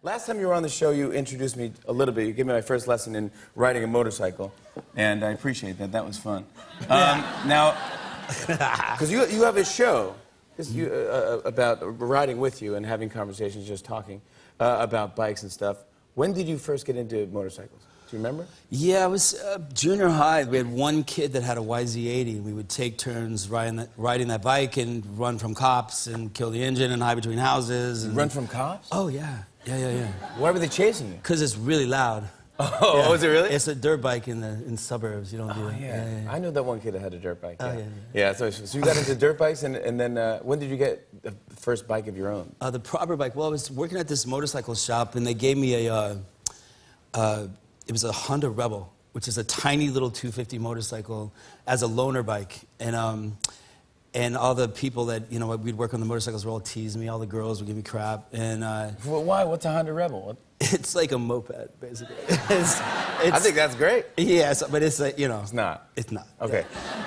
Last time you were on the show, you introduced me a little bit. You gave me my first lesson in riding a motorcycle, and I appreciate that. That was fun. Now, because you have a show about riding with you and having conversations, just talking about bikes and stuff. When did you first get into motorcycles? Do you remember? Yeah, I was junior high. We had one kid that had a YZ80. We would take turns riding that bike and run from cops and kill the engine and hide between houses. And run from cops? Oh, yeah. Yeah. Why were they chasing you? Because it's really loud. Oh, yeah. Was it really? It's a dirt bike in suburbs. You don't do it. Yeah. I know that one kid that had a dirt bike. Yeah. Yeah, so you got into dirt bikes, and then when did you get the first bike of your own? The proper bike. Well, I was working at this motorcycle shop, and they gave me it was a Honda Rebel, which is a tiny little 250 motorcycle as a loaner bike. And all the people that, you know, we'd work on the motorcycles would all tease me. All the girls would give me crap. And well, why? What's a Honda Rebel? It's like a moped, basically. I think that's great. Yeah, but it's like, you know. It's not. It's not. Okay.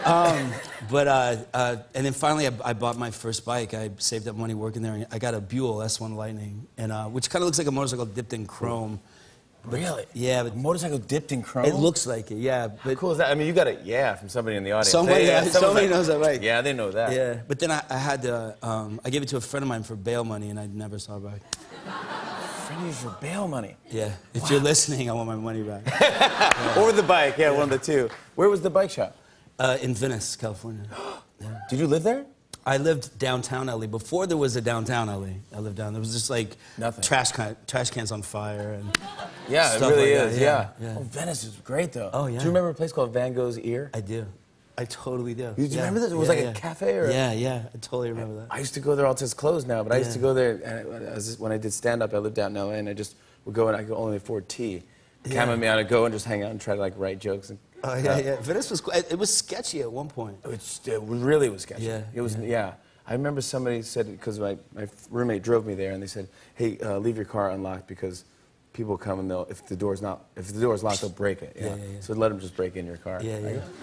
And then finally I bought my first bike. I saved up money working there. And I got a Buell S1 Lightning, and which kind of looks like a motorcycle dipped in chrome. Really? Yeah, but a motorcycle dipped in chrome? It looks like it, yeah. But how cool is that? I mean, you got a yeah from somebody in the audience. Somebody knows that bike. Yeah, they know that. Yeah, but then I had to, I gave it to a friend of mine for bail money, and I never saw it back. Friend of yours for bail money? Yeah. If you're listening, I want my money back. Or the bike, yeah, one of the two. Where was the bike shop? In Venice, California. Yeah. Did you live there? I lived downtown LA. Before there was a downtown LA, I lived down there. was just like nothing. Trash cans on fire and yeah, stuff it really like is. That. Yeah. Oh, Venice is great though. Oh yeah. Do you remember a place called Van Gogh's Ear? I do. I totally do. You remember this? It was like a cafe or? Yeah. I totally remember that. I used to go there. All it's closed now, but I used to go there. And when I did stand up, I lived out in LA, and I just would go and I could only afford tea. Chamomile, I'd go and just hang out and try to like write jokes. And, yeah. Venice was it was sketchy at one point. It really was sketchy. Yeah. It was I remember somebody said, because my roommate drove me there, and they said, hey, leave your car unlocked because people come and if the door's locked, they'll break it. Yeah. So let them just break in your car. Yeah.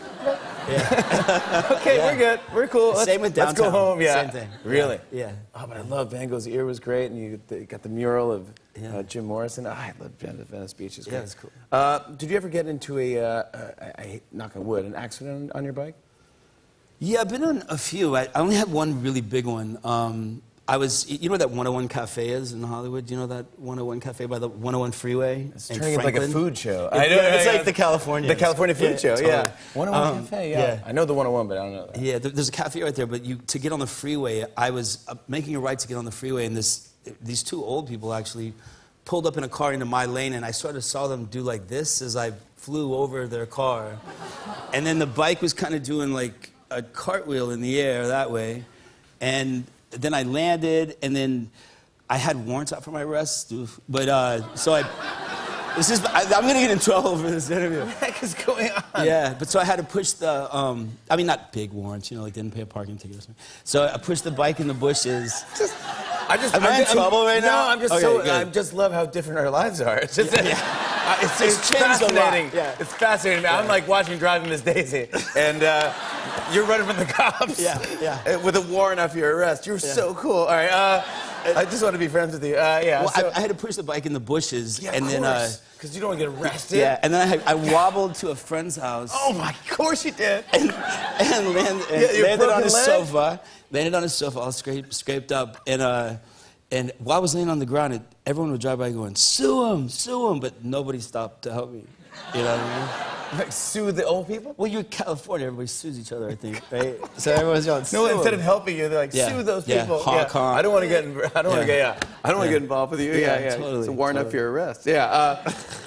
Okay, we're good. We're cool. Same with downtown. Let's go home. Yeah. Same thing. Really? Yeah. Oh, but I love Van Gogh's Ear was great, and you got the mural of Jim Morrison. Oh, I love Venice Beach. It's great. Yeah, it's cool. Did you ever get into I knock on wood, an accident on your bike? Yeah, I've been on a few. I only had one really big one. I was, you know where that 101 Cafe is in Hollywood? Do you know that 101 Cafe by the 101 freeway? It's turning into like a food show. It's like the California. The California food show, totally. yeah. 101 Cafe, yeah. I know the 101, but I don't know that. Yeah, there's a cafe right there, but to get on the freeway, I was making a right to get on the freeway, and these two old people actually pulled up in a car into my lane, and I sort of saw them do like this as I flew over their car. And then the bike was kind of doing like a cartwheel in the air that way, and then I landed, and then I had warrants out for my arrest, but I'm gonna get in trouble for this interview. What the heck is going on? Yeah, but so I had to push the, I mean, not big warrants, you know, like didn't pay a parking ticket or something. So I pushed the bike in the bushes. I'm in trouble right now? No, I just love how different our lives are. It's just, it's fascinating. Yeah. It's fascinating. Yeah. I'm like watching Driving Miss Daisy, and you're running from the cops. Yeah. With a warrant out for your arrest. You're so cool. All right. I just want to be of you. Well, I had to push the bike in the bushes, and then because you don't want to get arrested. Yeah, and then I wobbled to a friend's house. Oh my, of course you did. And landed on his sofa. Landed on his sofa, all scraped up, and while I was laying on the ground, everyone would drive by going, "Sue him," but nobody stopped to help me. You know what I mean? Like sue the old people? Well, you're in California, everybody sues each other, I think, right? So everyone's going, no, instead of helping you, they're like, sue those people. Honk. I don't want to get involved with you. Yeah. Totally. It's a warrant up for your arrest. Yeah.